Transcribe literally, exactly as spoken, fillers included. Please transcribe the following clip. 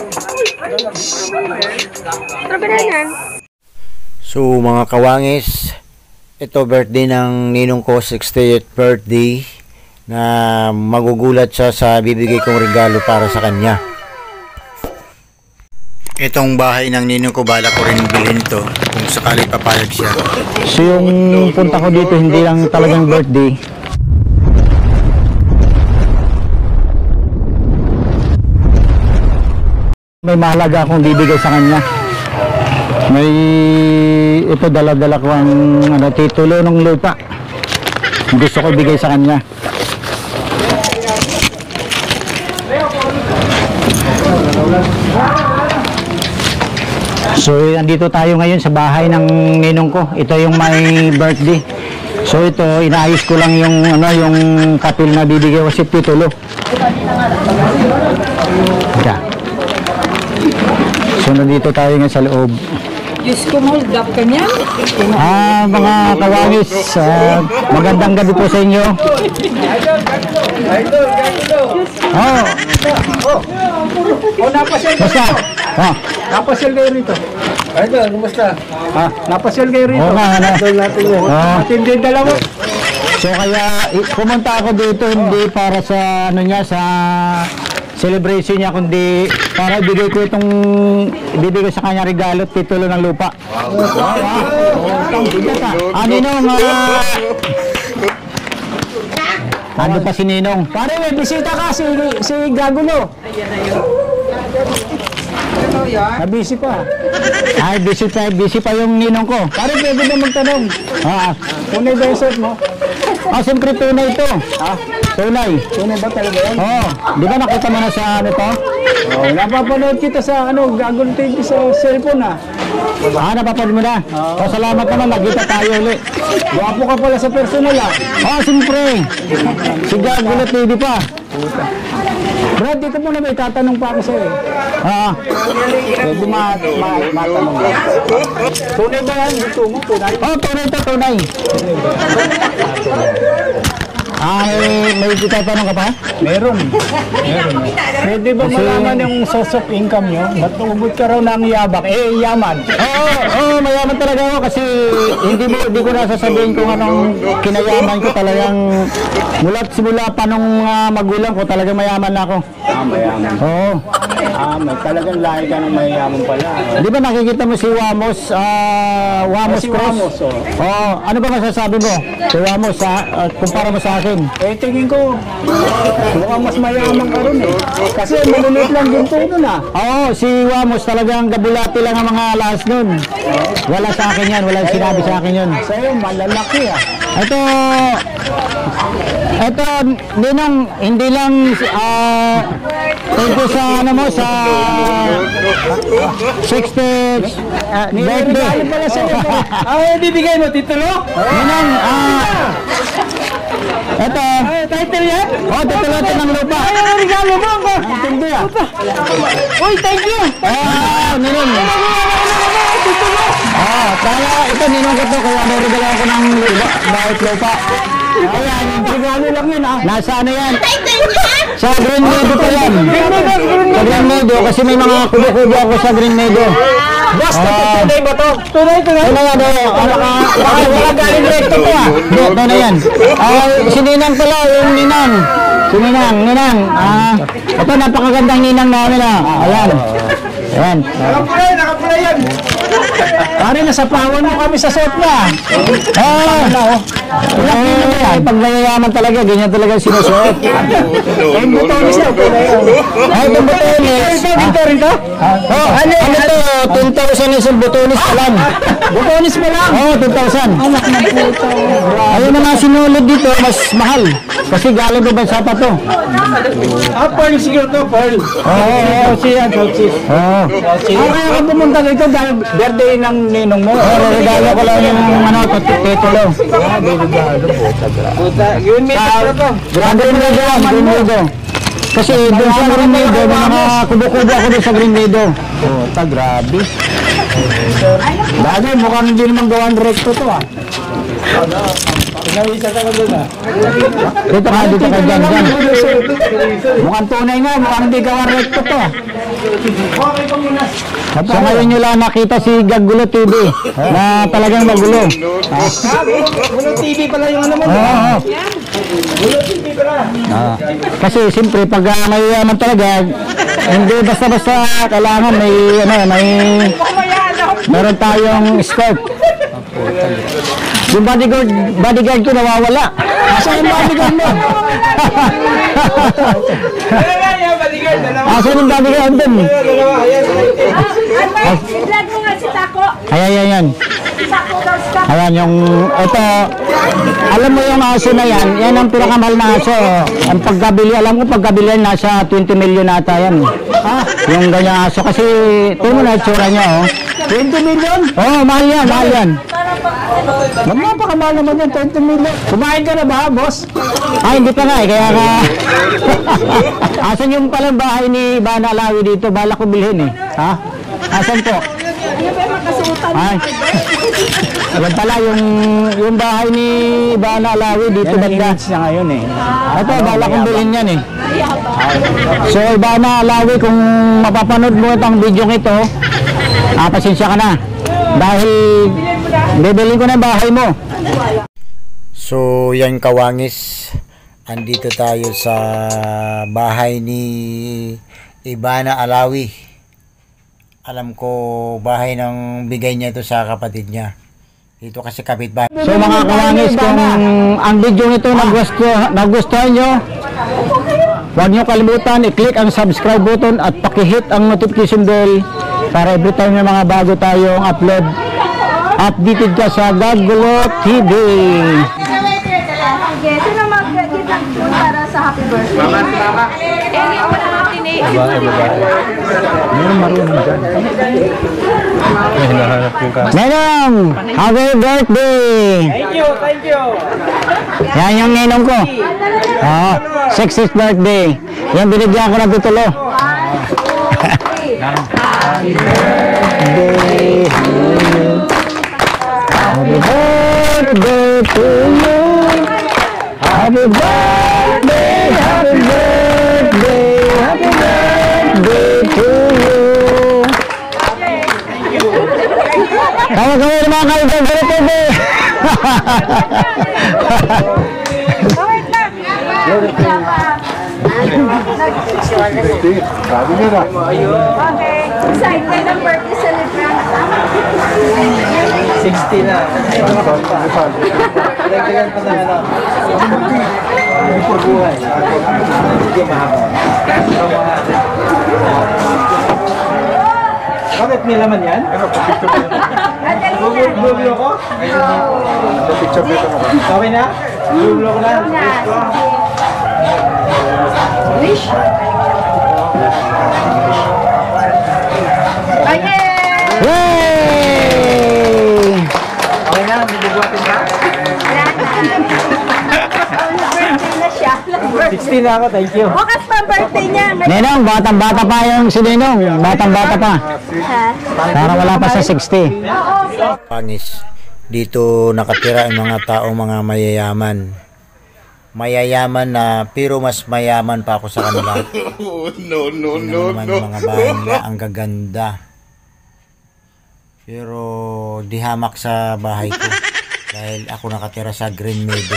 So mga kawangis, ito birthday ng ninong ko, sixtieth birthday, na magugulat siya sa bibigay kong regalo para sa kanya. Itong bahay ng ninong ko, bala ko rin bilhin to kung sakali papayag siya. So yung punta ko dito, hindi lang talagang birthday. May mahalaga akong bibigay sa kanya. May ito, dala-dala ko ang ano, titulo ng lupa. Gusto ko ibigay sa kanya. So andito tayo ngayon sa bahay ng ninong ko. Ito yung my birthday. So ito, inaayos ko lang yung ano, yung kapil na bibigay ko si titulo. Yeah. So nandito tayo ngayon sa loob. Diyos ko, hold up ka niyan. Ah, mga kawangis, uh, magandang gabi po sa inyo. Oh. Oh, napasyal kayo Basta. rito. Oh. Napasyal kayo rito. Idol, kumusta? Ah, napasyal kayo rito. Oo nga, ano. Idol natin yun. Oh. Matindi dalawa. So kaya i- pumunta ako dito hindi para sa ano niya, sa celebration niya, kundi para ibigay ko itong ibibigay sa kanya regalo, titulo ng lupa. Wow. Ah, Ninong, ah, ano pa si Ninong? Pare, may bisita ka si, si Gagulo. Nabisi pa. Ay, busy pa, busy pa yung Ninong ko. Pare, pwede ba magtanong? Ah, Tunay ba yung suot mo? ah siyempre tunay ito. Ah, tunay. Tunay ba talaga yan? Oo, oh, di ba nakita mo na sa ano to? Oh, napapanood kita sa ano, Gagulo T V sa cellphone ah. Ah, napapanood mo na? Oh, salamat naman, nakita tayo ulit. Gwapo ka pala sa personal ah. Oh, siyempre. Si Gagulo T V pa. Brad, dito muna may tatanong pa ako sa'yo. Ah, Pwede ma ma matanong ba? Tunay ba yan? Gusto mo? Tunay? oh, tunay to, tunay. Ah, may, may itatanong ka pa? Meron. Meron. Pwede ba Kasi- malaman yung source of income nyo? Ba't umubot ka raw ng yabak? Eh, yaman. Oo, oo, mayaman talaga ako kasi hindi mo hindi ko nasasabihin kung anong kinayaman ko. Talagang mula't simula pa nung ah, magulang ko, talagang mayaman na ako. Ah, mayaman. Oo. Ah, may talagang lahi ka ng mayaman pala. Di ba nakikita mo si Wamos, ah, Wamos Si Cross? Wamos, oh. Oo, ano ba masasabi mo? Si Wamos, sa, ah, kumpara mo sa akin? Eh, tingin ko, mukhang mas mayaman ka rin eh. Kasi malunod lang din po nun ah. Oo, si Wamos talagang gabulati lang ang mga alas nun. Wala sa akin yan, wala sinabi sa akin yun. Sa'yo, malalaki ah. Ito, ito, Ninong, hindi lang, ah, thank you sa, ano mo, sa sixtieth uh, birthday. Regalo pala sa'yo. Ah, eh, bibigay mo, titulo? Ninong, ah, ito, Ay, title yan? oh, titulo ito ng lupa. Ay, ang regalo mo ako. Ang tindi ah. Uy, thank you. Ah, Ninong. Ah, kaya ito, Ninong ko to, kaya may regalo ko ng lupa, bawat lupa. Ayan, Regalo lang yun ah. nasa ano yan? Sa Green Meadow pa yan. Sa Green Meadow, kasi may mga kubo-kubo ako sa Green Meadow. Basta, Ah. tunay ba to? Tunay, tunay. Ano yan, ano? Baka, baka wala galing recto to ah. Hindi, ito na yan. Ay, si Ninang pala, yung Ninang. Si Ninang, Ninang. Ah, ito, napakagandang Ninang namin ah. Ayan. Ayan. Nakapulay, nakapulay yan. Pare, nasapawan mo kami sa suot na. Ah, eh, pag mayayaman talaga, ganyan talaga sinusuot. Eh, butonis daw. Tunay. Ay, itong butonis. Ito, dito, rito. Oh, ano, ano to? ten thousand isang butonis pa lang. Butonis mo lang. Oo, oh, ten thousand. Ayun na nga sinulid dito, mas mahal. Kasi galing ko bansa pa to. Ah, Pearl siguro to, Pearl. Oo, oo, siya, Chelsea. oo. Ah, kaya ka pumunta dito dahil birthday ng ninong mo. Oo, regalo ko lang yung ano, titulo. Ah, regalo po. Puta, yun may titulo to. Sa Green Meadow yan, Green Meadow. Kasi doon sa Green Meadow, may mga kubo-kubo ako doon sa Green Meadow. Oh, ta, grabe. Bagay, mukhang hindi naman gawan recto to ah. Pinawisa ka doon ah. Dito ka, dito ka dyan, dyan. Mukhang tunay nga, mukhang hindi gawa recto to. So ngayon nyo lang nakita si Gagulo T V na talagang magulo. Gulo T V pala yung ano mo. Oo. Gulo T V pala. Ah. Kasi siyempre pag uh, may yaman talaga, hindi basta-basta kailangan may ano, may meron tayong skirt. Yung bodyguard, bodyguard ko nawawala. Asa yung bodyguard mo? Asa yung bodyguard dun? Ay, i-vlog mo nga si Taco. Ayan, ayan, ayan. Taco daw sa Ayan yung, ito, alam mo yung aso na yan, yan ang pinakamahal na aso. Ang pagkabili, alam ko pagkabili yan, nasa twenty million ata yan. Ha? Yung ganyang aso, kasi ito mo na itsura niya, oh. twenty million? Oo, oh, mahal yan, mahal yan. Mag napakamahal naman yan, twenty million. Kumain ka na ba, boss? Ay, hindi pa nga eh, kaya ka... Asan yung palang bahay ni Ivana Alawi dito? Bala ko bilhin eh. Ha? Asan po? Ay. Ayan pala, yung, yung bahay ni Ivana Alawi dito banda. Siya ngayon eh. Ito, bala kong bilhin yan eh. So, Ivana Alawi, kung mapapanood mo itong video ito, ah, pasensya ka na. Dahil, bibilin ko na yung bahay mo. So, yan kawangis. Andito tayo sa bahay ni Ivana Alawi. Alam ko bahay ng bigay niya ito sa kapatid niya. Dito kasi kapitbahay. So mga kawangis, kung ang video nito nagusto, nagustuhan nyo, huwag nyo kalimutan i-click ang subscribe button at paki-hit ang notification bell para every time may mga bago tayong upload, updated ka sa Gagulo T V. Okay, sino mag-give ng food para sa happy birthday? Mama, mama. Eh, hindi mo na natin eh. Meron marunong dyan. Nenong, happy birthday! Thank you, thank you. Yan yung ninong ko. Oo, sixtieth birthday. Yan, binigyan ko ng titulo. Happy birthday. Happy birthday to you. Happy birthday, happy birthday, happy birthday to you. Tawa kami ng mga kaibigan sa T V. Wait lang. Okay. Excited ang birthday celebrant. sixty na. Dagdagan pa na ano. Hindi buhay. Hindi mahaba. Bakit may laman yan? Bublo ko? Okay na? Bublo ko na? Wish. Aye! Yay! Okay na? May bubuhatin ka? Birthday na siya. sixty na ako, thank you. Bukas pa ang birthday niya. Nenong, batang-bata pa yung si Nenong. Batang-bata pa. Ha? Para wala pa sa sixty. Pangis. Dito nakatira ang mga taong mga mayayaman. Mayayaman na pero mas mayaman pa ako sa kanila. No, no, no, Tingnan naman no. yung mga bahay nila, ang gaganda. Pero di hamak sa bahay ko dahil ako nakatira sa Green Meadow.